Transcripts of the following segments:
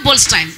Poles time.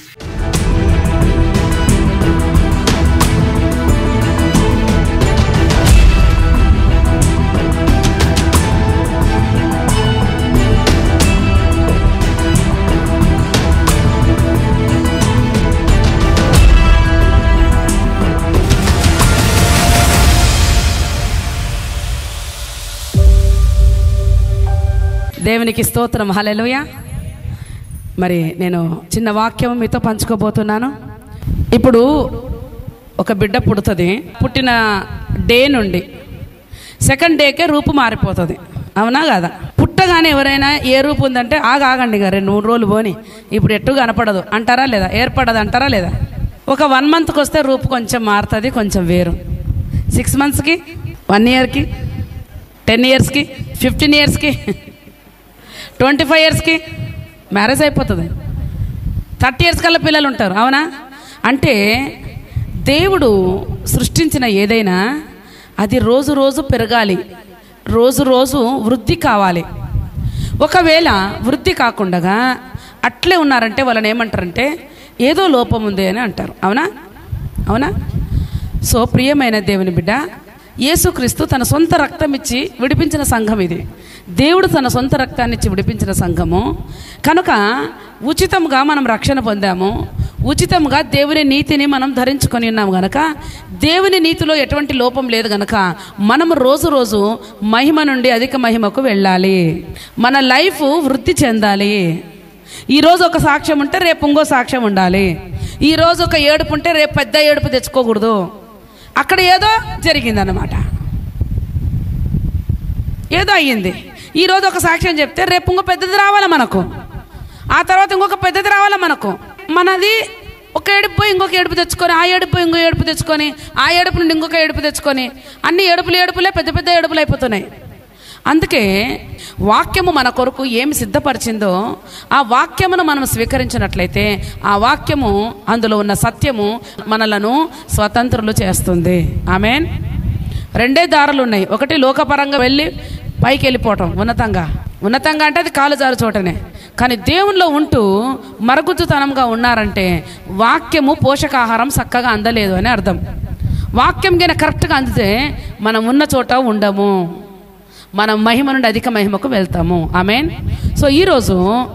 దేవునికి స్తోత్రం. హల్లెలూయా. మరి నేను చిన్న వాక్యం మీతో పంచుకోబోతున్నాను. ఇప్పుడు ఒక బిడ్డ పుడుతుంది. పుట్టిన డే నుండి సెకండ్ డేకే రూపు మారిపోతుంది. అవునా కాదా? పుట్టగానే ఎవరైనా ఏ రూపు ఉందంటే ఆగండి ఇక 2-3 రోజులు పోని ఇప్పుడు ఎట్టు కనపడదు అంటారా లేదా? ఏర్పడదు అంటారా లేదా? ఒక 1 మంత్కి వస్తే రూపు కొంచెం మారుతుంది, కొంచెం వేరు. 6 మంత్స్కి, 1 ఇయర్కి, 10 ఇయర్స్కి, 15 ఇయర్స్కి, 25 ఇయర్స్కి మ్యారేజ్ అయిపోతుంది. 30 ఇయర్స్ కల్లా పిల్లలు ఉంటారు. అవునా? అంటే దేవుడు సృష్టించిన ఏదైనా అది రోజు రోజు పెరగాలి, రోజు రోజు వృద్ధి కావాలి. ఒకవేళ వృద్ధి కాకుండా అట్లే ఉన్నారంటే వాళ్ళని ఏమంటారంటే ఏదో లోపం ఉంది అని అంటారు. అవునా? అవునా? సో ప్రియమైన దేవుని బిడ్డ, యేసుక్రీస్తు తన సొంత రక్తం ఇచ్చి విడిపించిన సంఘం ఇది. దేవుడు తన సొంత రక్తాన్ని ఇచ్చి విడిపించిన సంఘము కనుక ఉచితంగా మనం రక్షణ పొందాము. ఉచితంగా దేవుని నీతిని మనం ధరించుకొని ఉన్నాము గనక దేవుని నీతిలో ఎటువంటి లోపం లేదు గనక మనం రోజు రోజు మహిమ నుండి అధిక మహిమకు వెళ్ళాలి. మన లైఫ్ వృద్ధి చెందాలి. ఈరోజు ఒక సాక్ష్యం ఉంటే రేపు ఇంకో సాక్ష్యం ఉండాలి. ఈరోజు ఒక ఏడుపు ఉంటే రేపు పెద్ద ఏడుపు తెచ్చుకోకూడదు. అక్కడ ఏదో జరిగిందన్నమాట, ఏదో అయ్యింది. ఈరోజు ఒక సాక్ష్యం చెప్తే రేపు ఇంకో పెద్దది రావాలా మనకు, ఆ తర్వాత ఇంకొక పెద్దది రావాలా మనకు. మనది ఒక ఏడుపు పోయి ఇంకొక ఏడుపు తెచ్చుకొని, ఆ ఏడుపు ఇంకో ఏడుపు తెచ్చుకొని, ఆ ఏడుపు నుండి ఇంకొక ఏడుపు తెచ్చుకొని అన్ని ఏడుపులే పెద్ద పెద్ద ఏడుపులు అయిపోతున్నాయి. అందుకే వాక్యము మన కొరకు ఏమి సిద్ధపరిచిందో ఆ వాక్యమును మనం స్వీకరించినట్లయితే ఆ వాక్యము అందులో ఉన్న సత్యము మనలను స్వతంత్రులు చేస్తుంది. ఆమేన్. 2 దారులు ఉన్నాయి. ఒకటి లోకపరంగా వెళ్ళి పైకి వెళ్ళిపోవటం, ఉన్నతంగా అంటే అది కాలు జారు చోటనే. కానీ దేవునిలో ఉంటూ మరుగుజ్జుతనంగా ఉన్నారంటే వాక్యము పోషకాహారం చక్కగా అందలేదు అని అర్థం. వాక్యం గిన కరెక్ట్గా అందితే మనం ఉన్న చోట ఉండము, మనం మహిమ నుండి అధిక మహిమకు వెళ్తాము. ఆమేన్. సో ఈరోజు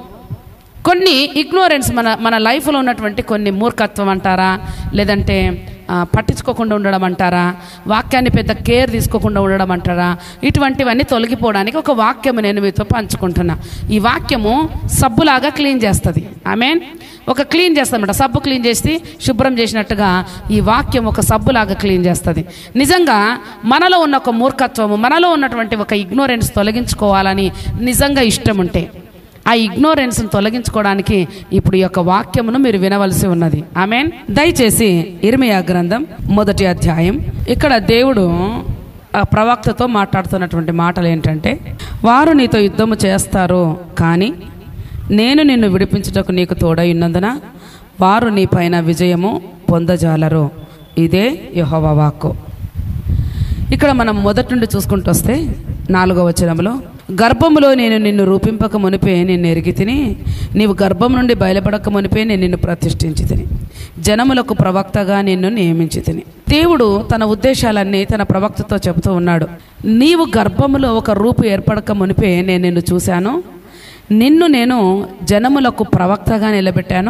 కొన్ని ఇగ్నోరెన్స్ మన లైఫ్లో ఉన్నటువంటి కొన్ని మూర్ఖత్వం అంటారా, లేదంటే పట్టించుకోకుండా ఉండడం అంటారా, వాక్యాన్ని పెద్ద కేర్ తీసుకోకుండా ఉండడం అంటారా, ఇటువంటివన్నీ తొలగిపోవడానికి ఒక వాక్యము నేను మీతో పంచుకుంటున్నా. ఈ వాక్యము సబ్బులాగా క్లీన్ చేస్తుంది. ఆమేన్. ఒక క్లీన్ చేస్తామన్నమాట. సబ్బు క్లీన్ చేసి శుభ్రం చేసినట్టుగా ఈ వాక్యం ఒక సబ్బులాగా క్లీన్ చేస్తుంది. నిజంగా మనలో ఉన్న ఒక మూర్ఖత్వము, మనలో ఉన్నటువంటి ఒక ఇగ్నోరెన్స్ తొలగించుకోవాలని నిజంగా ఇష్టం ఉంటే ఆ ఇగ్నోరెన్స్ని తొలగించుకోవడానికి ఇప్పుడు ఈ యొక్క వాక్యమును మీరు వినవలసి ఉన్నది. ఆమేన్. దయచేసి ఇర్మియా గ్రంథం 1వ అధ్యాయం. ఇక్కడ దేవుడు ఆ ప్రవక్తతో మాట్లాడుతున్నటువంటి మాటలు ఏంటంటే, వారు నీతో యుద్ధము చేస్తారు కానీ నేను నిన్ను విడిపించుటకు నీకు తోడై ఉన్నందున వారు నీ పైన విజయము పొందజాలరు. ఇదే యెహోవా వాక్కు. ఇక్కడ మనం మొదటి నుండి చూసుకుంటూ వస్తే 4వ వచనంలో, గర్భములో నేను నిన్ను రూపింపక మునిపే నిన్ను ఎరిగి తిని, నీవు గర్భం నుండి బయలుపడక మునిపే నేను నిన్ను ప్రతిష్ఠించి తిని, జనములకు ప్రవక్తగా నిన్ను నియమించి తిని. దేవుడు తన ఉద్దేశాలన్నీ తన ప్రవక్తతో చెబుతూ ఉన్నాడు. నీవు గర్భములో ఒక రూపు ఏర్పడక మునిపే నేను నిన్ను చూశాను, నిన్ను నేను జనములకు ప్రవక్తగా నిలబెట్టాను,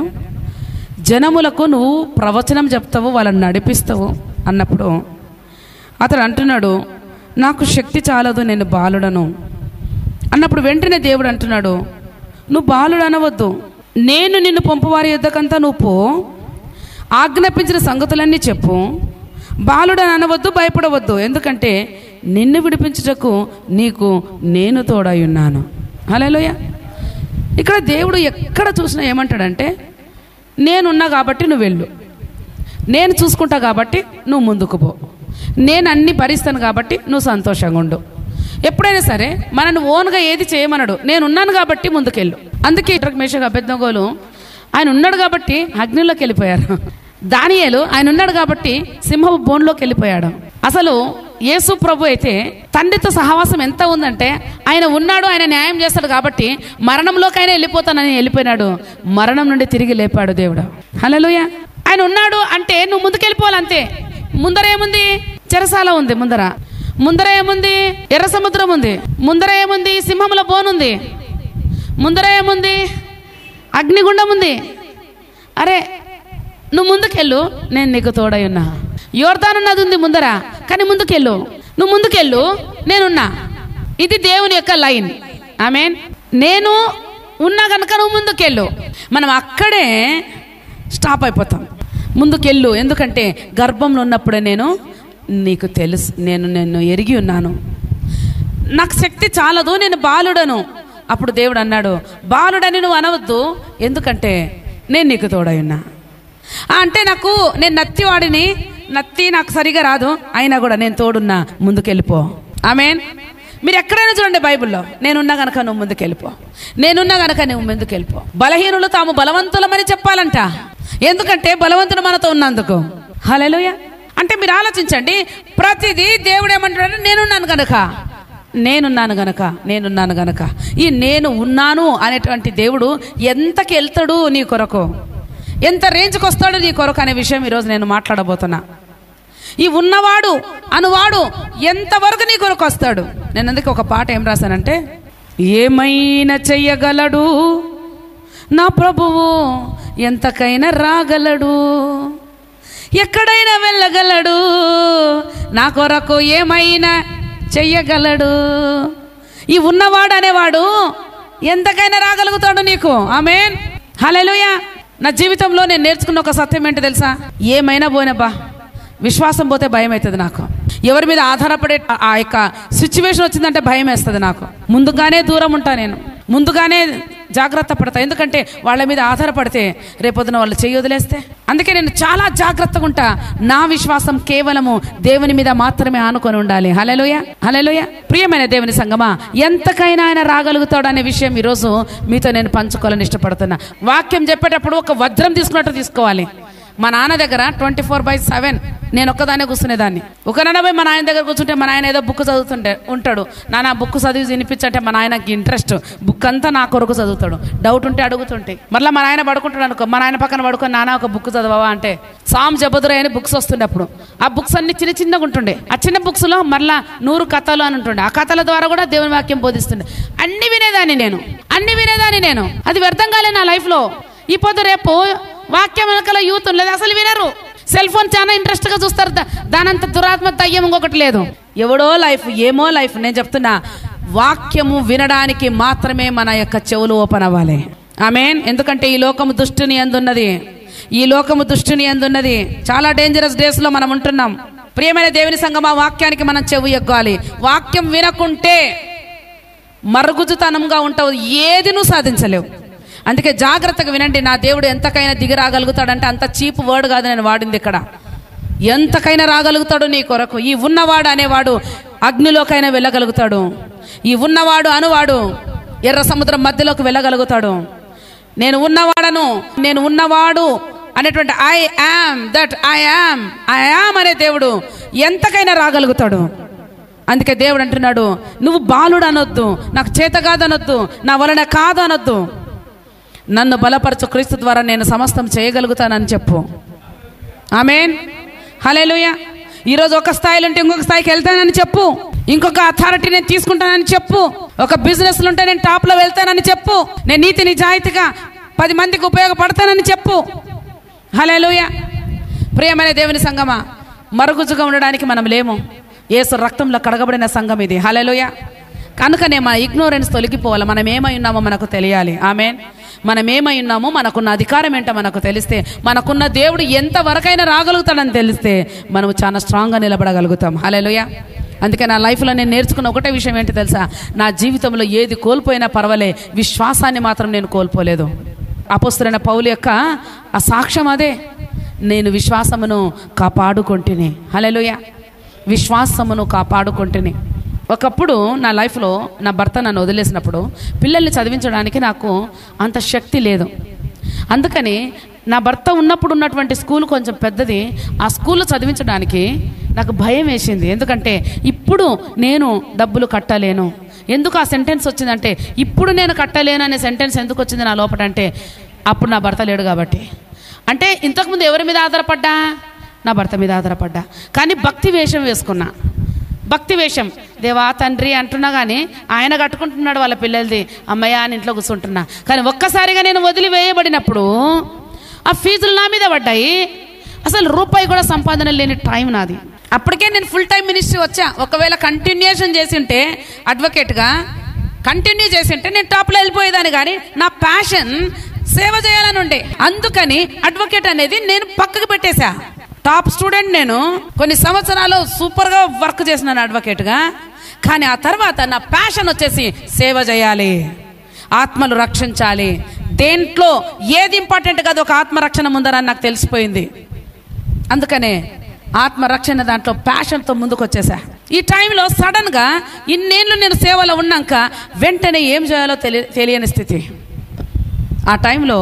జనములకు నువ్వు ప్రవచనం చెప్తావు, వాళ్ళని నడిపిస్తావు అన్నప్పుడు అతడు అంటున్నాడు, నాకు శక్తి చాలదు, నేను బాలుడను అన్నప్పుడు వెంటనే దేవుడు అంటున్నాడు, నువ్వు బాలుడు అనవద్దు, నేను నిన్ను పంపువారి యొద్దకంతా నువ్వు పో, ఆజ్ఞాపించిన సంగతులన్నీ చెప్పు, బాలుడని అనవద్దు, భయపడవద్దు, ఎందుకంటే నిన్ను విడిపించుటకు నీకు నేను తోడై ఉన్నాను. హల్లెలూయా. ఇక్కడ దేవుడు ఎక్కడ చూసినా ఏమంటాడంటే, నేనున్నా కాబట్టి నువ్వు వెళ్ళు, నేను చూసుకుంటా కాబట్టి నువ్వు ముందుకు పో, నేను అన్ని భరిస్తాను కాబట్టి నువ్వు సంతోషంగా ఉండు. ఎప్పుడైనా సరే మనను ఓన్గా ఏది చేయమనడు, నేనున్నాను కాబట్టి ముందుకెళ్ళు. అందుకే మేషక్ అబేద్నెగోలు ఆయన ఉన్నాడు కాబట్టి అగ్నిలోకి వెళ్ళిపోయారు. దానియేలు ఆయన ఉన్నాడు కాబట్టి సింహపు బోన్లోకి వెళ్ళిపోయాడు. అసలు యేసు ప్రభు అయితే తండ్రితో సహవాసం ఎంత ఉందంటే ఆయన ఉన్నాడు, ఆయన న్యాయం చేస్తాడు కాబట్టి మరణంలోకి ఆయన వెళ్ళిపోతానని వెళ్ళిపోయినాడు. మరణం నుండి తిరిగి లేపాడు దేవుడు. హల్లెలూయా. ఆయన ఉన్నాడు అంటే నువ్వు ముందుకెళ్ళిపోవాలి అంతే. ముందర ఏముంది? చెరసాల ఉంది. ముందర ఏముంది? ఎర్ర సముద్రం ఉంది. ముందర ఏముంది? సింహముల బోనుంది. ముందర ఏముంది? అగ్నిగుండం ఉంది. అరే నువ్వు ముందుకెళ్ళు, నేను నీకు తోడై ఉన్నా. యోర్దాను నది ఉంది ముందర, కానీ ముందుకెళ్ళు, నువ్వు ముందుకెళ్ళు, నేనున్నా. ఇది దేవుని యొక్క లైన్. ఆమేన్. నేను ఉన్నా కనుక నువ్వు ముందుకెళ్ళు. మనం అక్కడే స్టాప్ అయిపోతాం. ముందుకెళ్ళు, ఎందుకంటే గర్భంలో ఉన్నప్పుడే నేను నీకు తెలుసు, నేను ఎరిగి ఉన్నాను, నాకు శక్తి చాలదు, నేను బాలుడను. అప్పుడు దేవుడు అన్నాడు, బాలుడని నువ్వు అనవద్దు, ఎందుకంటే నేను నీకు తోడై ఉన్నా. అంటే నేను నత్తివాడిని, నత్తి నాకు సరిగా రాదు, అయినా కూడా నేను తోడున్నా, ముందుకెళ్ళిపో. ఆమేన్. మీరు ఎక్కడైనా చూడండి బైబిల్లో, నేనున్నా గనక నువ్వు ముందుకెళ్ళిపో, నేనున్నా గనక నువ్వు ముందుకెళ్ళిపో. బలహీనులు తాము బలవంతులమని చెప్పాలంట, ఎందుకంటే బలవంతుడు మనతో ఉన్నందుకు. హల్లెలూయా. అంటే మీరు ఆలోచించండి, ప్రతిదీ దేవుడు ఏమంటాడు? నేనున్నాను గనక. ఈ నేను ఉన్నాను అనేటువంటి దేవుడు ఎంతకి వెళ్తాడు నీ కొరకు, ఎంత రేంజ్కి వస్తాడు నీ కొరకు అనే విషయం ఈరోజు నేను మాట్లాడబోతున్నా. ఈ ఉన్నవాడు అనువాడు ఎంతవరకు నీ కొరకు వస్తాడు. నేను అందుకే ఒక పాట ఏం రాశానంటే, ఏమైనా చెయ్యగలడు నా ప్రభువు, ఎంతకైనా రాగలడు, ఎక్కడైనా వెళ్ళగలడు, నా కొరకు ఏమైనా చెయ్యగలడు. ఈ ఉన్నవాడు అనేవాడు ఎంతకైనా రాగలుగుతాడు నీకు. ఆమేన్. హల్లెలూయా. నా జీవితంలో నేను నేర్చుకున్న ఒక సత్యం ఏంటి తెలుసా? ఏమైనా పోయినబ్బా, విశ్వాసం పోతే భయం అవుతుంది నాకు. ఎవరి మీద ఆధారపడే ఆ యొక్క సిచ్యువేషన్ వచ్చిందంటే భయం వేస్తుంది నాకు. ముందుగానే దూరం ఉంటా, నేను ముందుగానే జాగ్రత్త పడతా. ఎందుకంటే వాళ్ళ మీద ఆధారపడితే రేపొద్దున వాళ్ళు చెయ్యి వదిలేస్తే. అందుకే నేను చాలా జాగ్రత్తగా ఉంటా. నా విశ్వాసం కేవలము దేవుని మీద మాత్రమే ఆనుకొని ఉండాలి. హల్లెలూయా. హల్లెలూయా. ప్రియమైన దేవుని సంగమా, ఎంతకైనా ఆయన రాగలుగుతాడు అనే విషయం ఈరోజు మీతో నేను పంచుకోవాలని ఇష్టపడుతున్నా. వాక్యం చెప్పేటప్పుడు ఒక వజ్రం తీసుకున్నట్టు తీసుకోవాలి. మా నాన్న దగ్గర 24/7 నేను ఒక్కదానే కూర్చునేదాన్ని. ఒక నడవై మా నాయన దగ్గర కూర్చుంటే మా నాయన ఏదో బుక్ చదువుతుంటే ఉంటాడు. నాన్న బుక్ చదివి వినిపించంటే మా నాయనకి ఇంట్రెస్ట్, బుక్ అంతా నా కొరకు చదువుతాడు. డౌట్ ఉంటే అడుగుతుంటే మళ్ళీ మా నాయన పడుకుంటాడు అనుకో, మా నాయన పక్కన పడుకొని నాన్న ఒక బుక్ చదవవా అంటే సామ్ జబదురై అని బుక్స్ వస్తుండే. అప్పుడు ఆ బుక్స్ అన్ని చిన్నగా ఉంటుండే. ఆ చిన్న బుక్స్లో మళ్ళీ 100 కథలు అని ఉంటుండే. ఆ కథల ద్వారా కూడా దేవుని వాక్యం బోధిస్తుండే. అన్ని వినేదాన్ని నేను. అది వ్యర్థం కాలే నా లైఫ్లో. ఈ పొద్దు రేపు వాక్యం వెనకాల యూత్ లేదు, అసలు వినరు. సెల్ ఫోన్ చాలా ఇంట్రెస్ట్గా చూస్తారు. దానంత దురాత్మ దయ్యం ఇంకొకటి లేదు. ఎవడో లైఫ్, ఏమో లైఫ్. నేను చెప్తున్నా, వాక్యము వినడానికి మాత్రమే మన యొక్క చెవులు ఓపెన్ అవ్వాలి. ఆమేన్. ఎందుకంటే ఈ లోకము దుష్టుని యందున్నది. చాలా డేంజరస్ డేస్ లో మనం ఉంటున్నాం. ప్రియమైన దేవుని సంగమా, వాక్యానికి మనం చెవు ఎగ్గాలి. వాక్యం వినకుంటే మరుగుజుతనంగా ఉంటావు, ఏది నువ్వు సాధించలేవు. అందుకే జాగ్రత్తగా వినండి. నా దేవుడు ఎంతకైనా దిగి రాగలుగుతాడంటే అంత చీప్ వర్డ్ కాదు నేను వాడింది ఇక్కడ. ఎంతకైనా రాగలుగుతాడు నీ కొరకు. ఈ ఉన్నవాడు అనేవాడు అగ్నిలోకైనా వెళ్ళగలుగుతాడు. ఈ ఉన్నవాడు అనువాడు ఎర్ర సముద్రం మధ్యలోకి వెళ్ళగలుగుతాడు. నేను ఉన్నవాడు అనేటువంటి ఐ యామ్ అనే దేవుడు ఎంతకైనా రాగలుగుతాడు. అందుకే దేవుడు అంటున్నాడు, నువ్వు బాలుడు అనొద్దు, నాకు చేత కాదనొద్దు, నా వలన కాదు అనొద్దు, నన్ను బలపరచు క్రీస్తు ద్వారా నేను సమస్తం చేయగలుగుతానని చెప్పు. ఆమేన్. హల్లెలూయా. ఈరోజు ఒక స్థాయిలో ఉంటే ఇంకొక స్థాయికి వెళ్తానని చెప్పు. ఇంకొక అథారిటీ నేను తీసుకుంటానని చెప్పు. ఒక బిజినెస్లో ఉంటే నేను టాప్లో వెళ్తానని చెప్పు. నేను నీతి నిజాయితీగా 10 మందికి ఉపయోగపడతానని చెప్పు. హల్లెలూయా. ప్రియమైన దేవుని సంగమా, మరుగుజ్జుగా ఉండడానికి మనం లేము. యేసు రక్తంలో కడగబడిన సంఘం ఇది. హల్లెలూయా. కనుకనే మన ఇగ్నోరెన్స్ తొలగిపోవాలి. మనం ఏమై ఉన్నామో మనకు తెలియాలి. ఆమేన్. మనం ఏమై ఉన్నామో, మనకున్న అధికారం ఏంటో మనకు తెలిస్తే, మనకున్న దేవుడు ఎంతవరకైనా రాగలుగుతాడని తెలిస్తే మనం చాలా స్ట్రాంగ్గా నిలబడగలుగుతాం. హల్లెలూయా. అందుకే నా లైఫ్లో నేను నేర్చుకున్న ఒకటే విషయం ఏంటి తెలుసా? నా జీవితంలో ఏది కోల్పోయినా పర్వాలే, విశ్వాసాన్ని మాత్రం నేను కోల్పోలేదు. అపోస్తలుడైన పౌలు యొక్క ఆ సాక్ష్యం అదే. నేను విశ్వాసమును కాపాడుకొంటిని. హల్లెలూయా. విశ్వాసమును కాపాడుకొంటిని. ఒకప్పుడు నా లైఫ్లో నా భర్త నన్ను వదిలేసినప్పుడు పిల్లల్ని చదివించడానికి నాకు అంత శక్తి లేదు. అందుకని నా భర్త ఉన్నప్పుడు ఉన్నటువంటి స్కూల్ కొంచెం పెద్దది. ఆ స్కూల్లో చదివించడానికి నాకు భయం వేసింది. ఎందుకంటే ఇప్పుడు నేను డబ్బులు కట్టలేను. ఎందుకు ఆ సెంటెన్స్ వచ్చిందంటే, ఇప్పుడు నేను కట్టలేను అనే సెంటెన్స్ ఎందుకు వచ్చింది నా లోపల అంటే, అప్పుడు నా భర్త లేడు కాబట్టి. అంటే ఇంతకుముందు ఎవరి మీద ఆధారపడ్డా? నా భర్త మీద ఆధారపడ్డా. కానీ భక్తి వేషం వేసుకున్నా. భక్తి వేషం, దేవా తండ్రి అంటున్నా కానీ ఆయన కట్టుకుంటున్నాడు వాళ్ళ పిల్లలది, అమ్మయ్య అని ఇంట్లో కూర్చుంటున్నా. కానీ ఒక్కసారిగా నేను వదిలివేయబడినప్పుడు ఆ ఫీజులు నా మీద పడ్డాయి. అసలు రూపాయి కూడా సంపాదన లేని టైం నాది. అప్పటికే నేను ఫుల్ టైం మినిస్ట్రీ వచ్చా. ఒకవేళ కంటిన్యూషన్ చేసి ఉంటే, అడ్వకేట్గా కంటిన్యూ చేసి ఉంటే నేను టాప్లో వెళ్ళిపోయేదాన్ని. కానీ నా ప్యాషన్ సేవ చేయాలని ఉండే. అందుకని అడ్వకేట్ అనేది నేను పక్కకు పెట్టేశా. టాప్ స్టూడెంట్ నేను. కొన్ని సంవత్సరాలు సూపర్గా వర్క్ చేసినాను అడ్వకేట్గా. కానీ ఆ తర్వాత నా ప్యాషన్ వచ్చేసి సేవ చేయాలి, ఆత్మలు రక్షించాలి. దేంట్లో ఏది ఇంపార్టెంట్ కాదు, ఒక ఆత్మరక్షణ ముందరని నాకు తెలిసిపోయింది. అందుకనే ఆత్మరక్షణ దాంట్లో ప్యాషన్తో ముందుకు వచ్చేసా. ఈ టైంలో సడన్గా ఇన్నేళ్ళు నేను సేవలో ఉన్నాక వెంటనే ఏం చేయాలో తెలియని స్థితి. ఆ టైంలో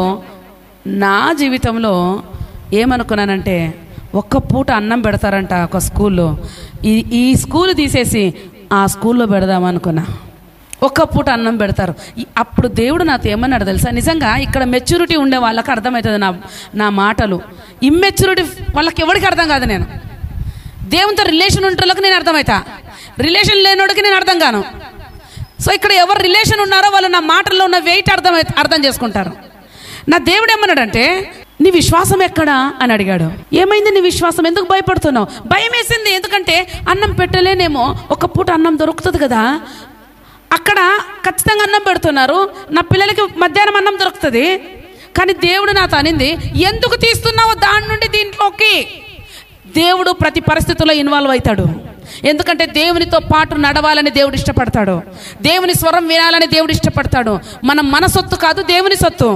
నా జీవితంలో ఏమనుకున్నానంటే, ఒక్క పూట అన్నం పెడతారంట ఒక స్కూల్లో. ఈ స్కూల్ తీసేసి ఆ స్కూల్లో పెడదామనుకున్నా. ఒక్క పూట అన్నం పెడతారు. అప్పుడు దేవుడు నాతో ఏమన్నాడు తెలుసా? నిజంగా ఇక్కడ మెచ్యూరిటీ ఉండే వాళ్ళకి అర్థమవుతుంది నా మాటలు. ఇమ్మెచ్యూరిటీ వాళ్ళకి ఎవరికి అర్థం కాదు. నేను దేవునితో రిలేషన్ ఉంటోళ్ళకి నేను అర్థమవుతా, రిలేషన్ లేనోడికి నేను అర్థం కాను. సో ఇక్కడ ఎవరు రిలేషన్ ఉన్నారో వాళ్ళు నా మాటల్లో ఉన్న వెయిట్ అర్థం చేసుకుంటారు. నా దేవుడు ఏమన్నాడంటే, నీ విశ్వాసం ఎక్కడా అని అడిగాడు. ఏమైంది నీ విశ్వాసం? ఎందుకు భయపడుతున్నావు? భయం వేసింది. ఎందుకంటే అన్నం పెట్టలేనేమో, ఒక పూట అన్నం దొరుకుతుంది కదా, అక్కడ ఖచ్చితంగా అన్నం పెడుతున్నారు, నా పిల్లలకి మధ్యాహ్నం అన్నం దొరుకుతుంది. కానీ దేవుడు నాతో అనింది, ఎందుకు తీస్తున్నావు దాని నుండి దీంట్లోకి? దేవుడు ప్రతి పరిస్థితుల్లో ఇన్వాల్వ్ అవుతాడు. ఎందుకంటే దేవునితో పాటు నడవాలని దేవుడు ఇష్టపడతాడు. దేవుని స్వరం వినాలని దేవుడు ఇష్టపడతాడు. మన సొత్తు కాదు, దేవుని సొత్తు.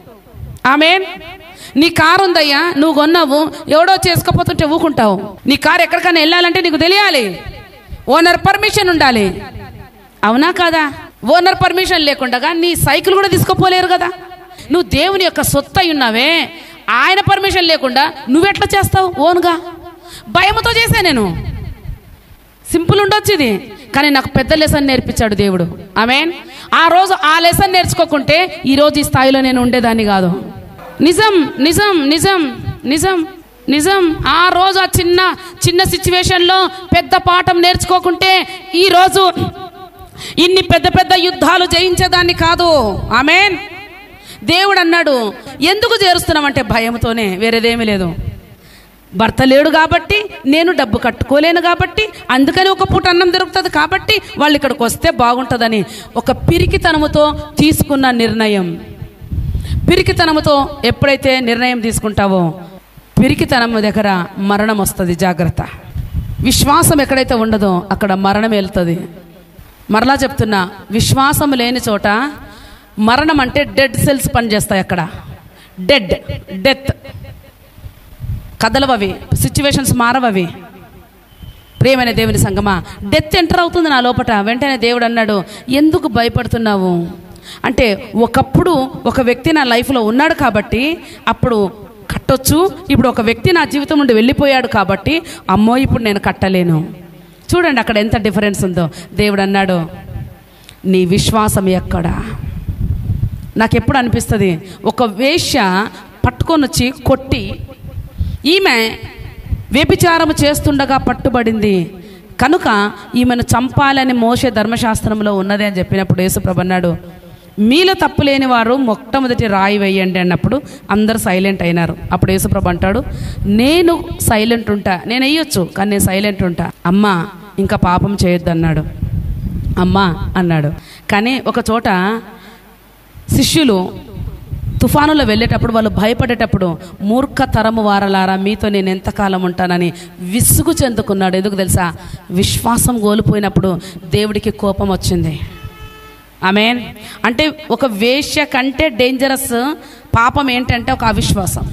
ఆమేన్. నీ కారు ఉందయ్యా, నువ్వు కొన్నావు, ఎవడో చేసుకోపోతుంటే ఊకుంటావు. నీ కారు ఎక్కడికైనా వెళ్ళాలంటే నీకు తెలియాలి, ఓనర్ పర్మిషన్ ఉండాలి. అవునా కాదా? ఓనర్ పర్మిషన్ లేకుండా నీ సైకిల్ కూడా తీసుకుపోలేరు కదా. నువ్వు దేవుని యొక్క సొత్తు అయి ఉన్నావే, ఆయన పర్మిషన్ లేకుండా నువ్వెట్లా చేస్తావు ఓన్గా? భయంతో చేశా నేను. సింపుల్ ఉండొచ్చు ఇది, కానీ నాకు పెద్ద లెసన్ నేర్పించాడు దేవుడు. ఆమేన్. ఆ రోజు ఆ లెసన్ నేర్చుకోకుంటే ఈరోజు ఈ స్థాయిలో నేను ఉండేదాన్ని కాదు. నిజం నిజం నిజం నిజం నిజం. ఆ రోజు ఆ చిన్న సిచ్యువేషన్లో పెద్ద పాఠం నేర్చుకోకుంటే ఈరోజు ఇన్ని పెద్ద పెద్ద యుద్ధాలు జయించేదాన్ని కాదు. ఆమేన్. దేవుడు అన్నాడు, ఎందుకు చేరుస్తున్నామంటే భయంతోనే, వేరేదేమీ లేదు. భర్త లేడు కాబట్టి, నేను డబ్బు కట్టుకోలేను కాబట్టి, అందుకని ఒక పూట అన్నం దొరుకుతుంది కాబట్టి వాళ్ళు ఇక్కడికి వస్తే బాగుంటుందని ఒక పిరికితనముతో తీసుకున్న నిర్ణయం. పిరికితనముతో ఎప్పుడైతే నిర్ణయం తీసుకుంటావో పిరికితనం దగ్గర మరణం వస్తుంది. జాగ్రత్త. విశ్వాసం ఎక్కడైతే ఉండదో అక్కడ మరణం వెళ్తుంది. మరలా చెప్తున్నా, విశ్వాసం లేని చోట మరణం అంటే డెడ్ సెల్స్ పనిచేస్తాయి. అక్కడ డెత్ కదలవవి, సిచ్యువేషన్స్ మారవవి. ప్రియమైన దేవుని సంగమా, డెత్ ఎంటర్ అవుతుంది నా లోపట. వెంటనే దేవుడు అన్నాడు, ఎందుకు భయపడుతున్నావు అంటే, ఒకప్పుడు ఒక వ్యక్తి నా లైఫ్లో ఉన్నాడు కాబట్టి అప్పుడు కట్టొచ్చు, ఇప్పుడు ఒక వ్యక్తి నా జీవితం నుండి వెళ్ళిపోయాడు కాబట్టి అమ్మో ఇప్పుడు నేను కట్టలేను. చూడండి అక్కడ ఎంత డిఫరెన్స్ ఉందో. దేవుడు అన్నాడు, నీ విశ్వాసం ఎక్కడా? నాకు ఎప్పుడు అనిపిస్తుంది, ఒక వేశ్య పట్టుకొని వచ్చి కొట్టి, ఈమె వ్యభిచారము చేస్తుండగా పట్టుబడింది కనుక ఈమెను చంపాలని మోషే ధర్మశాస్త్రంలో ఉన్నది అని చెప్పినప్పుడు యేసుప్రభు అన్నాడు, మీలో తప్పు లేని వారు మొట్టమొదటి రాయి వేయండి అన్నప్పుడు అందరు సైలెంట్ అయినారు. అప్పుడు యేసుప్రభు అంటాడు, నేను సైలెంట్ ఉంటా, నేను వేయొచ్చు కానీ నేను సైలెంట్ ఉంటా. అమ్మా ఇంకా పాపం చేయొద్దు అన్నాడు. అమ్మా అన్నాడు. కానీ ఒక చోట శిష్యులు తుఫానులో వెళ్ళేటప్పుడు వాళ్ళు భయపడేటప్పుడు, మూర్ఖతరము వారలారా మీతో నేను ఎంతకాలం ఉంటానని విసుగు చెందుకున్నాడు. ఎందుకు తెలుసా? విశ్వాసం కోల్పోయినప్పుడు దేవుడికి కోపం వచ్చింది. ఆమేన్. అంటే ఒక వేశ్య కంటే డేంజరస్ పాపం ఏంటంటే ఒక అవిశ్వాసం.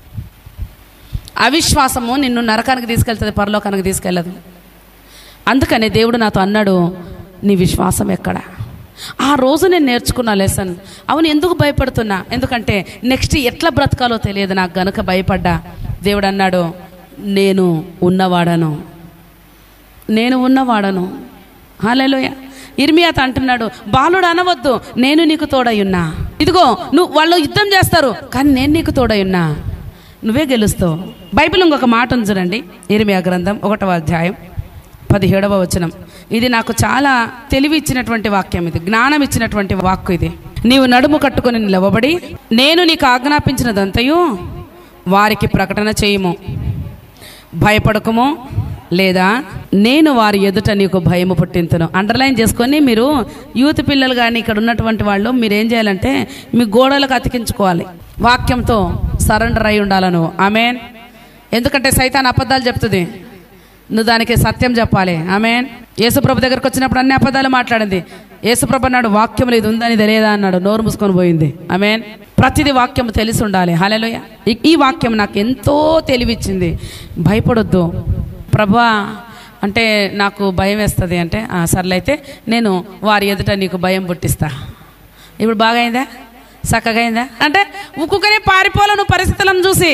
అవిశ్వాసము నిన్ను నరకానికి తీసుకెళ్తుంది, పరలోకానికి తీసుకెళ్ళదు. అందుకనే దేవుడు నాతో అన్నాడు, నీ విశ్వాసం ఎక్కడ? ఆ రోజు నేను నేర్చుకున్న లెసన్. అవును, ఎందుకు భయపడుతున్నా? ఎందుకంటే నెక్స్ట్ ఎట్లా బ్రతకాలో తెలియదు నాకు గనుక భయపడ్డా. దేవుడు అన్నాడు, నేను ఉన్నవాడను, నేను ఉన్నవాడను. హల్లెలూయా. ఇర్మియాతో అంటున్నాడు, బాలుడు అనవద్దు, నేను నీకు తోడయ్యున్నా. ఇదిగో నువ్వు వాళ్ళు యుద్ధం చేస్తారు, కానీ నేను నీకు తోడయ్యున్నా, నువ్వే గెలుస్తావు. బైబిల్ ఇంకొక మాట ఉంది చూడండి, ఇర్మియా గ్రంథం 1వ అధ్యాయం 17వ వచనం. ఇది నాకు చాలా తెలివి ఇచ్చినటువంటి వాక్యం, ఇది జ్ఞానం ఇచ్చినటువంటి వాక్కు. ఇది, నీవు నడుము కట్టుకొని నిలవబడి నేను నీకు ఆజ్ఞాపించినదంతయు వారికి ప్రకటన చేయము, భయపడకము, లేదా నేను వారి ఎదుట నీకు భయము పుట్టింతును. అండర్లైన్ చేసుకొని మీరు యూత్ పిల్లలు కానీ ఇక్కడ ఉన్నటువంటి వాళ్ళు మీరేం చేయాలంటే మీ గోడలకు అతికించుకోవాలి, వాక్యంతో సరెండర్ అయి ఉండాలి నువ్వు. ఆమెన్. ఎందుకంటే సైతాన్ అబద్ధాలు చెప్తుంది, నువ్వు దానికి సత్యం చెప్పాలి. ఆమెన్. యేసుప్రభు దగ్గరకు వచ్చినప్పుడు అన్ని అబద్ధాలు మాట్లాడింది. యేసుప్రభు అన్నాడు, వాక్యం ఇది ఉందని తెలియదా అన్నాడు, నోరు మూసుకొని పోయింది. ఆమెన్. ప్రతిదీ వాక్యం తెలిసి ఉండాలి. హల్లెలూయా. ఈ వాక్యం నాకు ఎంతో తెలివిచ్చింది. భయపడొద్దు ప్రభా అంటే నాకు భయం వేస్తుంది అంటే, సర్లైతే నేను వారి ఎదుట నీకు భయం పుట్టిస్తా. ఇప్పుడు బాగా అయిందా? చక్కగా అయిందా? అంటే ఉక్కునే పారిపోవాలి. నువ్వు పరిస్థితులను చూసి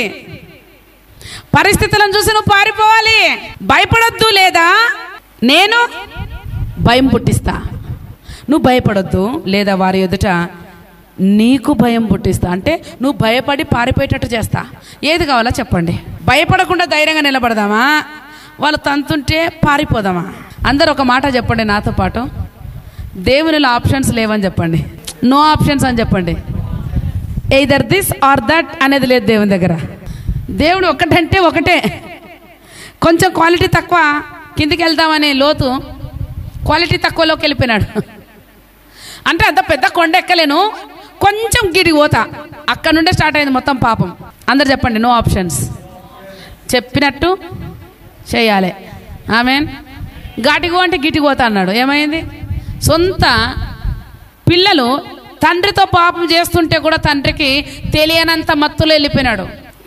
నువ్వు పారిపోవాలి. భయపడొద్దు, లేదా నేను భయం పుట్టిస్తా. నువ్వు భయపడొద్దు, లేదా వారి ఎదుట నీకు భయం పుట్టిస్తా. అంటే నువ్వు భయపడి పారిపోయేటట్టు చేస్తా. ఏది కావాలో చెప్పండి. భయపడకుండా ధైర్యంగా నిలబడదామా, వాళ్ళు తంతుంటే పారిపోదామా? అందరు ఒక మాట చెప్పండి నాతో పాటు, దేవునిలో ఆప్షన్స్ లేవని చెప్పండి, నో ఆప్షన్స్ అని చెప్పండి. ఎయిదర్ దిస్ ఆర్ దట్ అనేది లేదు దేవుని దగ్గర. దేవుడు ఒకటంటే ఒకటే. కొంచెం క్వాలిటీ తక్కువ, కిందికి వెళ్దామని లోతు క్వాలిటీ తక్కువలోకి వెళ్ళిపోయినాడు. అంటే అంత పెద్ద కొండ ఎక్కలేను, కొంచెం గిడికి పోతా, అక్కడ నుండే స్టార్ట్ అయింది మొత్తం పాపం. అందరు చెప్పండి, నో ఆప్షన్స్. చెప్పినట్టు చేయాలి. ఆమెన్. ఘాటిగో అంటే గిటికి పోతా అన్నాడు. ఏమైంది? సొంత పిల్లలు తండ్రితో పాపం చేస్తుంటే కూడా తండ్రికి తెలియనంత మత్తులు వెళ్ళిపోయినాడు.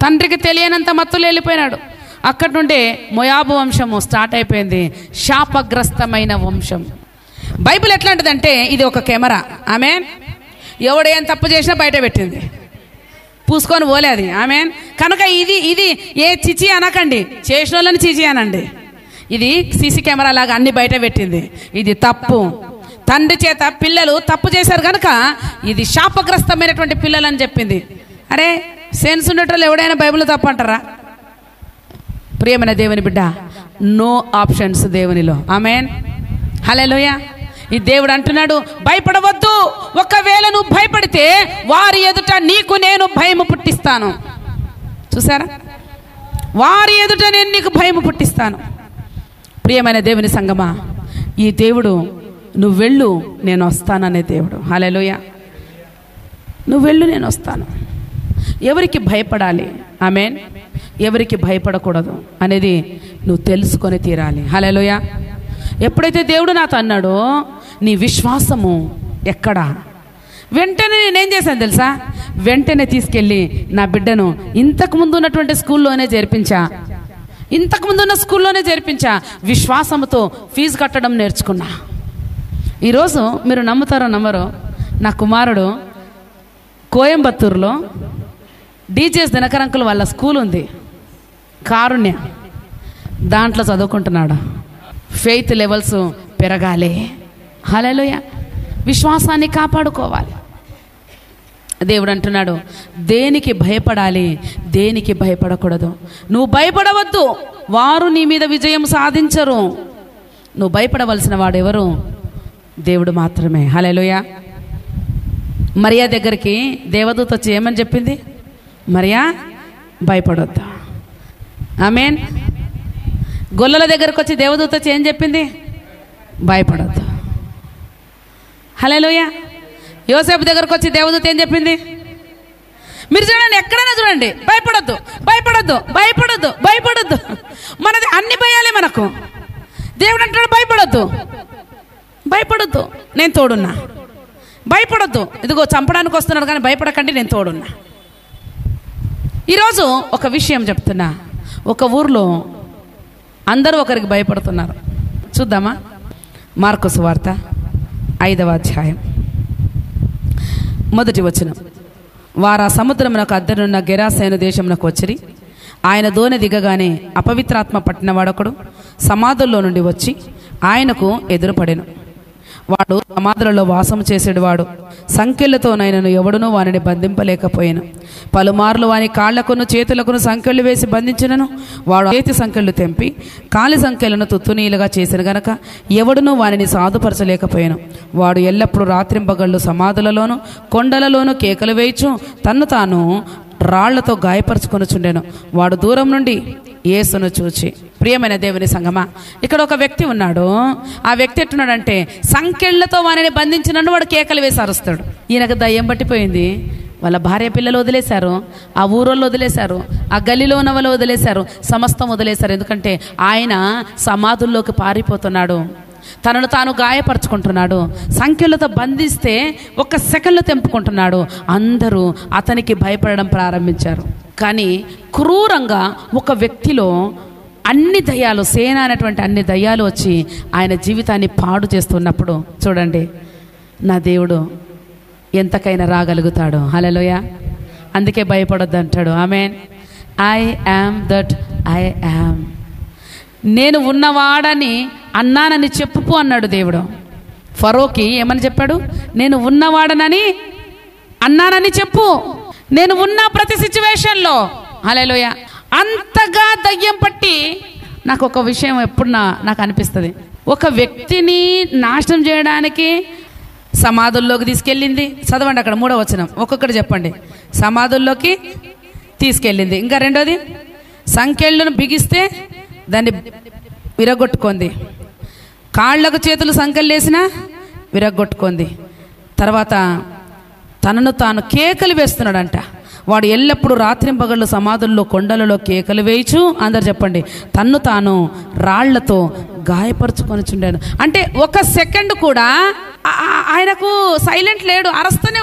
అక్కడి నుండే మోయాబు వంశము స్టార్ట్ అయిపోయింది, శాపగ్రస్తమైన వంశం. బైబిల్ ఎట్లాంటిదంటే ఇది ఒక కెమెరా. ఆమెన్. ఎవడు ఏం తప్పు చేసినా బయట పెట్టింది, పూసుకొని పోలేదు. ఆమెన్. కనుక ఇది ఏ చిచి అనకండి, చేసిన వాళ్ళని చిచి అనండి. ఇది సీసీ కెమెరా లాగా అన్ని బయట పెట్టింది. ఇది తప్పు. తండ్రి చేత పిల్లలు తప్పు చేశారు కనుక ఇది శాపగ్రస్తమైనటువంటి పిల్లలు అని చెప్పింది. అరే, సెన్స్ ఉండేటోళ్ళు ఎవడైనా బైబిల్ తప్పు అంటారా? ప్రియమైన దేవుని బిడ్డ, నో ఆప్షన్స్ దేవునిలో. ఆమెన్. హల్లెలూయా. ఈ దేవుడు అంటున్నాడు, భయపడవద్దు. ఒకవేళ నువ్వు భయపడితే వారి ఎదుట నీకు నేను భయము పుట్టిస్తాను. చూసారా? వారి ఎదుట నేను నీకు భయము పుట్టిస్తాను. ప్రియమైన దేవుని సంగమా, ఈ దేవుడు నువ్వు వెళ్ళు నేను వస్తాననే దేవుడు. హల్లెలూయా. నువ్వు వెళ్ళు నేను వస్తాను. ఎవరికి భయపడాలి? ఆమెన్. ఎవరికి భయపడకూడదు అనేది నువ్వు తెలుసుకొని తీరాలి. హల్లెలూయా. ఎప్పుడైతే దేవుడు నాతో అన్నాడో నీ విశ్వాసము ఎక్కడా, వెంటనే నేనేం చేశాను తెలుసా? వెంటనే తీసుకెళ్ళి నా బిడ్డను ఇంతకుముందు ఉన్నటువంటి స్కూల్లోనే చేర్పించా. విశ్వాసముతో ఫీజు కట్టడం నేర్చుకున్నా. ఈరోజు మీరు నమ్ముతారో నమ్మరో, నా కుమారుడు కోయంబత్తూరులో డీజేఎస్ దినకరంకులు వాళ్ళ స్కూల్ ఉంది, కారుణ్య, దాంట్లో చదువుకుంటున్నాడు. ఫెయిత్ లెవెల్స్ పెరగాలి. హల్లెలూయా. విశ్వాసాన్ని కాపాడుకోవాలి. దేవుడు అంటున్నాడు, దేనికి భయపడాలి, దేనికి భయపడకూడదు. నువ్వు భయపడవద్దు, వారు నీ మీద విజయం సాధించరు. నువ్వు భయపడవలసిన వాడెవరు? దేవుడు మాత్రమే. హల్లెలూయా. మరియా దగ్గరికి దేవదూత వచ్చి ఏమని చెప్పింది? మరియా, భయపడొద్దు. ఆమెన్. గొల్లల దగ్గరకు వచ్చి దేవదూత వచ్చి ఏం చెప్పింది? భయపడొద్దు. హల్లెలూయా. యోసేపు దగ్గరకు వచ్చి దేవదూత ఏం చెప్పింది? మీరు చూడండి, ఎక్కడైనా చూడండి, భయపడొద్దు. మనది అన్ని భయాలే మనకు. దేవుడు అంటాడు, భయపడొద్దు, నేను తోడున్నా. భయపడొద్దు, ఇదిగో చంపడానికి వస్తున్నాడు కానీ భయపడకండి, నేను తోడున్నా. ఈరోజు ఒక విషయం చెప్తున్నా. ఒక ఊర్లో అందరూ ఒకరికి భయపడుతున్నారు. చూద్దామా? మార్కు సువార్త 5వ అధ్యాయం 1వ వచనం. వారు ఆ సముద్రమునకు అద్దరున్న గెరాసేను దేశమునకు వచ్చిరి. ఆయన దోణి దిగగానే అపవిత్రాత్మ పట్టిన వాడొకడు సమాధుల్లో నుండి వచ్చి ఆయనకు ఎదురుపడెను. వాడు సమాధులలో వాసము చేసేవాడు. సంకెళ్లతోనైనను ఎవడునూ వానిని బంధింపలేకపోయాను. పలుమార్లు వాని కాళ్లకును చేతులకును సంకెళ్ళు వేసి బంధించినను వాడు చేతి సంకెళ్ళు తెంపి కాలి సంకెళ్లను తుత్తునీలుగా చేసిన గనక ఎవడునూ వానిని సాధుపరచలేకపోయాను. వాడు ఎల్లప్పుడూ రాత్రింపగళ్ళు సమాధులలోను కొండలలోనూ కేకలు వేయచు తన్ను తాను రాళ్లతో గాయపరుచుకొనుచుండెను. వాడు దూరం నుండి యేసును చూచి, ప్రియమైన దేవుని సంగమా, ఇక్కడ ఒక వ్యక్తి ఉన్నాడు. ఆ వ్యక్తి ఎట్టున్నాడంటే సంకెళ్లతో వారిని బంధించినను వాడు కేకలు వేసి అరుస్తాడు. ఈయనకు దయ్యం పట్టిపోయింది. వాళ్ళ భార్య పిల్లలు వదిలేశారు, ఆ ఊరోళ్ళు వదిలేశారు, ఆ గల్లీలో ఉన్న వాళ్ళు వదిలేశారు, సమస్తం వదిలేశారు. ఎందుకంటే ఆయన సమాధుల్లోకి పారిపోతున్నాడు, తనను తాను గాయపరుచుకుంటున్నాడు, సంఖ్యలతో బంధిస్తే 1 సెకండ్లో తెంపుకుంటున్నాడు. అందరూ అతనికి భయపడడం ప్రారంభించారు. కానీ క్రూరంగా ఒక వ్యక్తిలో అన్ని దయ్యాలు, సేన అనేటువంటి అన్ని దయ్యాలు వచ్చి ఆయన జీవితాన్ని పాడు చేస్తున్నప్పుడు చూడండి, నా దేవుడు ఎంతకైనా రాగలుగుతాడు. హల్లెలూయా. అందుకే భయపడొద్దు అంటాడు. Amen. I am that I am. నేను ఉన్నవాడని అన్నానని చెప్పుపు అన్నాడు దేవుడు. ఫరోకి ఏమని చెప్పాడు? నేను ఉన్నవాడనని అన్నానని చెప్పు. నేను ఉన్న ప్రతి సిచ్యువేషన్లో. హల్లెలూయా. అంతగా దయ్యం పట్టి నాకు ఒక విషయం ఎప్పుడు నాకు అనిపిస్తుంది, ఒక వ్యక్తిని నాశనం చేయడానికి సమాధుల్లోకి తీసుకెళ్ళింది. చదవండి అక్కడ 3వ వచనం, ఒక్కొక్కటి చెప్పండి. సమాధుల్లోకి తీసుకెళ్ళింది. ఇంకా 2వది, సంకెళ్ళను బిగిస్తే దాన్ని విరగొట్టుకుంది. కాళ్లకు చేతులు సంకెళ్ళు వేసినా విరగొట్టుకుంది. తర్వాత తనను తాను కేకలు వేస్తున్నాడంట. వాడు ఎల్లప్పుడూ రాత్రింపగళ్ళు సమాధుల్లో కొండలలో కేకలు వేయచు, అందరు చెప్పండి, తన్ను తాను రాళ్లతో గాయపరుచుకొని చుండాను. అంటే 1 సెకండ్ కూడా ఆయనకు సైలెంట్ లేడు, అరుస్తూనే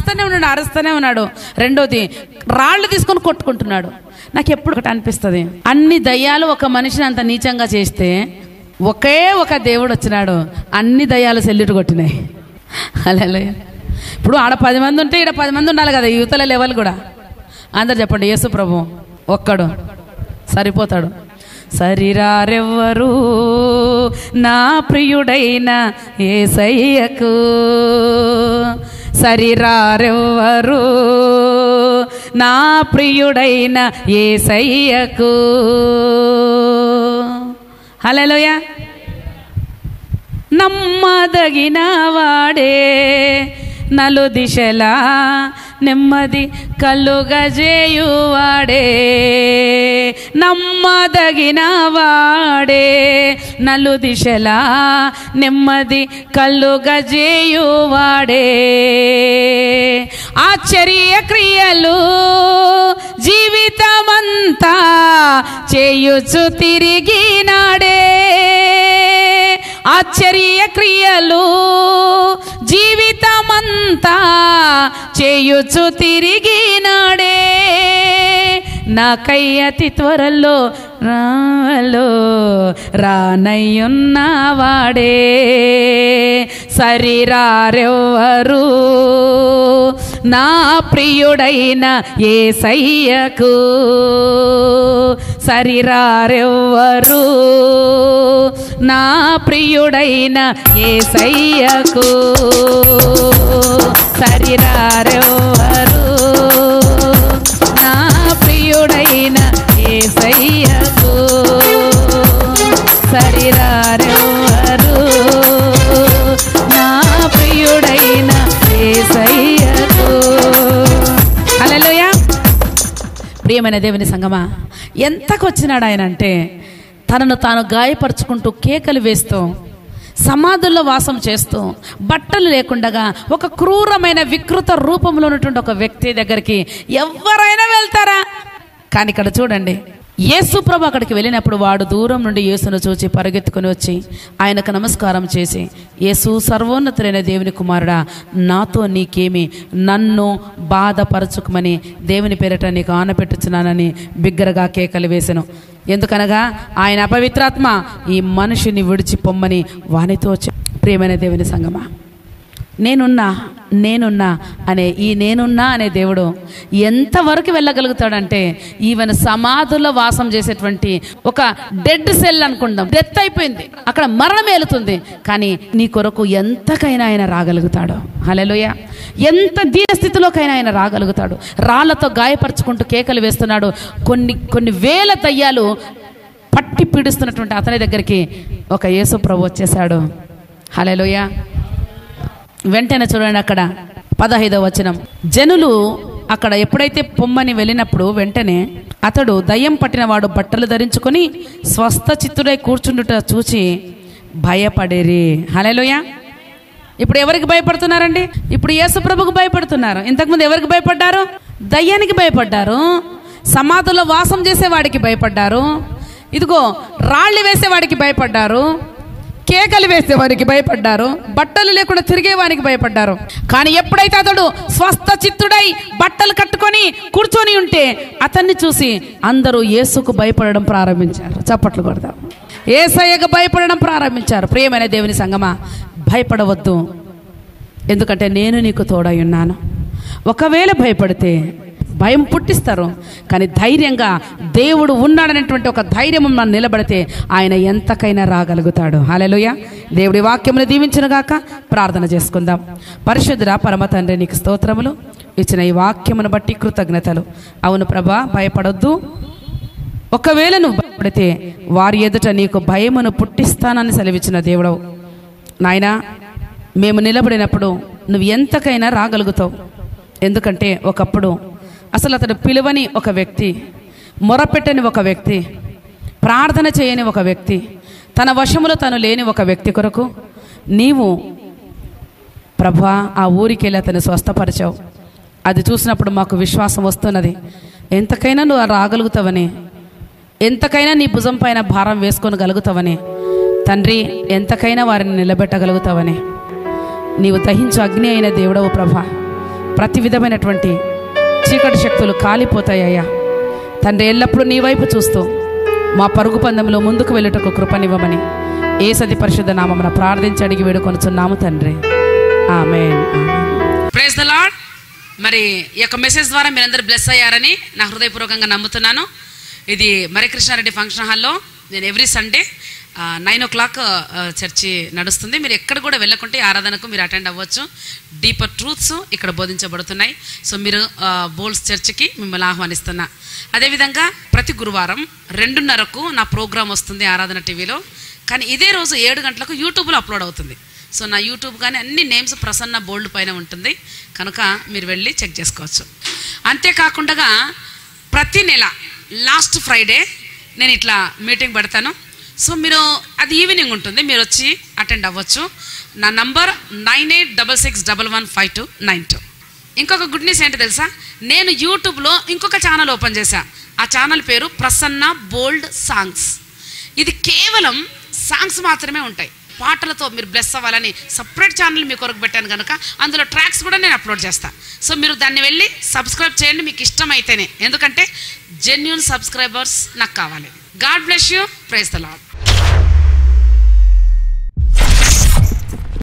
ఉన్నాడు. 2వది, రాళ్ళు తీసుకొని కొట్టుకుంటున్నాడు. నాకు ఎప్పుడు ఒకటి అనిపిస్తుంది, అన్ని దయ్యాలు ఒక మనిషిని అంత నీచంగా చేస్తే ఒకే ఒక దేవుడు వచ్చినాడు, అన్ని దయ్యాలు సెల్యూట్ కొట్టినాయి. హల్లెలూయా. ఇప్పుడు ఆడ 10 మంది ఉంటే ఈడ 10 మంది ఉండాలి కదా, యువతల లెవెల్ కూడా. అందరు చెప్పండి, యేసు ప్రభు ఒక్కడు సరిపోతాడు. సరిరారెవ్వరు నా ప్రియుడైన యేసయ్యకు, సరిరారెవ్వరు నా ప్రియుడైన యేసయ్యకు. హల్లెలూయా. నమ్మదగిన వాడే నలుదిశలా నెమ్మది కలుగజేయువాడే, నమ్మదగిన వాడే నలుదిశలా నెమ్మది కలుగజేయువాడే. ఆశ్చర్య క్రియలు జీవితమంతా చేయుచు తిరిగినాడే, ఆశ్చర్య క్రియలు జీవితమంతా చేయుచు తిరిగినాడే. నాకై అతి త్వరలో రానయ్యున్నవాడే. సరిరారెవ్వరు నా ప్రియుడైన యేసయ్యకు, సరిరారెవ్వరు నా ప్రియుడైన యేసయ్యకు, సరిరారెవ్వరు నా ప్రియుడైన యేసయ్యకు, సరిరారెవ్వరు నా ప్రియుడైన యేసయ్యకు. హల్లెలూయా. ప్రియమైన దేవుని సంగమా, ఎంతకొచ్చినాడు ఆయన అంటే తనను తాను గాయపరుచుకుంటూ కేకలు వేస్తూ సమాధుల్లో వాసం చేస్తూ బట్టలు లేకుండగా ఒక క్రూరమైన వికృత రూపంలో ఉన్నటువంటి ఒక వ్యక్తి దగ్గరికి ఎవరైనా వెళ్తారా? కానీ ఇక్కడ చూడండి, యేసు ప్రభు అక్కడికి వెళ్ళినప్పుడు వాడు దూరం నుండి యేసును చూచి పరిగెత్తుకుని వచ్చి ఆయనకు నమస్కారం చేసి, యేసు సర్వోన్నతులైన దేవుని కుమారుడా, నాతో నీకేమి, నన్ను బాధపరచుకుమని దేవుని పేరిట నీకు ఆనపెట్టుచున్నానని బిగ్గరగా కేకలు వేసెను. ఎందుకనగా ఆయన అపవిత్రాత్మ ఈ మనిషిని విడిచి పొమ్మని వానితో. ప్రియమైన దేవుని సంగమా, నేనున్నా అనే ఈ నేనున్నా అనే దేవుడు ఎంతవరకు వెళ్ళగలుగుతాడంటే ఈవెన్ సమాధుల్లో వాసం చేసేటువంటి ఒక డెడ్ సెల్ అనుకుందాం, డెత్ అయిపోయింది, అక్కడ మరణం ఏలుతుంది, కానీ నీ కొరకు ఎంతకైనా ఆయన రాగలుగుతాడు. హల్లెలూయా. ఎంత దీనస్థితిలోకైనా ఆయన రాగలుగుతాడు. రాళ్లతో గాయపరుచుకుంటూ కేకలు వేస్తున్నాడు. కొన్ని వేల దయ్యాలు పట్టి పీడిస్తున్నటువంటి అతని దగ్గరికి ఒక యేసు ప్రభు వచ్చేసాడు. హల్లెలూయా. వెంటనే చూడండి, అక్కడ 15వ వచనం, జనులు అక్కడ ఎప్పుడైతే పొమ్మని వెళ్ళినప్పుడు వెంటనే అతడు దయ్యం పట్టిన వాడు బట్టలు ధరించుకొని స్వస్థ చిత్తుడై కూర్చుండుట చూచి భయపడేరి. హల్లెలూయా. ఇప్పుడు ఎవరికి భయపడుతున్నారండి? ఇప్పుడు యేసు ప్రభుకు భయపడుతున్నారు. ఇంతకుముందు ఎవరికి భయపడ్డారు? దయ్యానికి భయపడ్డారు, సమాధుల్లో వాసం చేసేవాడికి భయపడ్డారు, ఇదిగో రాళ్ళు వేసేవాడికి భయపడ్డారు, కేకలు వేసేవారికి భయపడ్డారు, బట్టలు లేకుండా తిరిగేవానికి భయపడ్డారు. కానీ ఎప్పుడైతే అతడు స్వస్థ చిత్తుడై బట్టలు కట్టుకొని కూర్చొని ఉంటే అతన్ని చూసి అందరూ యేసుకు భయపడడం ప్రారంభించారు. చప్పట్లు కొడదాం. యేసయ్యకు భయపడడం ప్రారంభించారు. ప్రియమైన దేవుని సంగమా, భయపడవద్దు, ఎందుకంటే నేను నీకు తోడై ఉన్నాను. ఒకవేళ భయపడితే భయం పుట్టిస్తారు, కానీ ధైర్యంగా దేవుడు ఉన్నాడనేటువంటి ఒక ధైర్యం మనం నిలబడితే ఆయన ఎంతకైనా రాగలుగుతాడు. హల్లెలూయా. దేవుడి వాక్యమును దీవించునుగాక. ప్రార్థన చేసుకుందాం. పరిశుద్ధుడా పరమ తండ్రి, నీకు స్తోత్రములు. ఇచ్చిన ఈ వాక్యమును బట్టి కృతజ్ఞతలు. అవును ప్రభా, భయపడొద్దు. ఒకవేళ నువ్వు భయపడితే వారి ఎదుట నీకు భయమును పుట్టిస్తానని సెలవిచ్చిన దేవుడవు నాయనా. మేము నిలబడినప్పుడు నువ్వు ఎంతకైనా రాగలుగుతావు. ఎందుకంటే ఒకప్పుడు అసలు అతడు పిలువని ఒక వ్యక్తి, మొరపెట్టని ఒక వ్యక్తి, ప్రార్థన చేయని ఒక వ్యక్తి, తన వశములో తను లేని ఒక వ్యక్తి కొరకు నీవు ప్రభా ఆ ఊరికి వెళ్ళి అతను స్వస్థపరిచావు. అది చూసినప్పుడు మాకు విశ్వాసం వస్తున్నది, ఎంతకైనా నువ్వు రాగలుగుతావని, ఎంతకైనా నీ భుజం పైన భారం వేసుకోగలుగుతావని తండ్రి, ఎంతకైనా వారిని నిలబెట్టగలుగుతావని. నీవు దహించు అగ్ని అయిన దేవుడవు ప్రభా. ప్రతి విధమైనటువంటి చీకటి శక్తులు కాలిపోతాయ్యా తండ్రి. ఎల్లప్పుడూ నీ వైపు చూస్తూ మా పరుగు పందెంలో ముందుకు వెళ్ళుటకు కృపనివ్వమని యేసది పరిశుద్ధ నామమున ప్రార్థించి అడిగి వేడుకొనుచున్నాము తండ్రి. ఆమేన్. Praise the Lord. మరి ఈ యొక్క మెసేజ్ ద్వారా మీరందరూ బ్లెస్ అయ్యారని నా హృదయపూర్వకంగా నమ్ముతున్నాను. ఇది మరి కృష్ణారెడ్డి ఫంక్షన్ హాల్లో నేను ఎవ్రీ సండే 9 o'clock చర్చి నడుస్తుంది. మీరు ఎక్కడ కూడా వెళ్ళకుంటే ఆరాధనకు మీరు అటెండ్ అవ్వచ్చు. డీపర్ ట్రూత్స్ ఇక్కడ బోధించబడుతున్నాయి. సో మీరు బోల్స్ చర్చికి మిమ్మల్ని ఆహ్వానిస్తున్నా. అదేవిధంగా ప్రతి గురువారం 2:30కు నా ప్రోగ్రాం వస్తుంది ఆరాధన టీవీలో. కానీ ఇదే రోజు 7 గంటలకు యూట్యూబ్లో అప్లోడ్ అవుతుంది. సో నా యూట్యూబ్ కానీ అన్ని నేమ్స్ ప్రసన్న బోల్డ్ పైన ఉంటుంది కనుక మీరు వెళ్ళి చెక్ చేసుకోవచ్చు. అంతేకాకుండా ప్రతి నెల లాస్ట్ ఫ్రైడే నేను ఇట్లా మీటింగ్ పెడతాను. సో మీరు అది ఈవినింగ్ ఉంటుంది, మీరు వచ్చి అటెండ్ అవ్వచ్చు. నా నంబర్ 9866115292. ఇంకొక గుడ్ న్యూస్ ఏంటి తెలుసా? నేను యూట్యూబ్లో ఇంకొక ఛానల్ ఓపెన్ చేశా. ఆ ఛానల్ పేరు ప్రసన్న బోల్డ్ సాంగ్స్. ఇది కేవలం సాంగ్స్ మాత్రమే ఉంటాయి. పాటలతో మీరు బ్లెస్ అవ్వాలని సపరేట్ ఛానల్ మీ కొరకు పెట్టాను కనుక అందులో ట్రాక్స్ కూడా నేను అప్లోడ్ చేస్తాను. సో మీరు దాన్ని వెళ్ళి సబ్స్క్రైబ్ చేయండి మీకు ఇష్టమైతేనే, ఎందుకంటే జెన్యూన్ సబ్స్క్రైబర్స్ నాకు కావాలి. God bless you. Praise the lord.